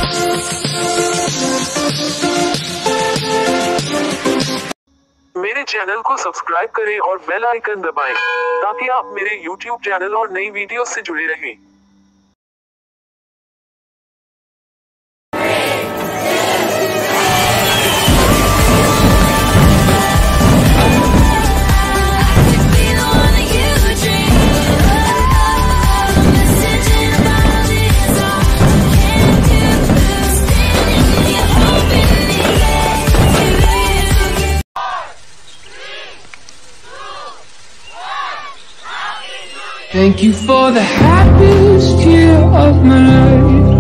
मेरे चैनल को सब्सक्राइब करें और बेल आइकन दबाएं, ताकि आप मेरे YouTube चैनल और नई वीडियो से जुड़े रहें। Thank you for the happiest year of my life.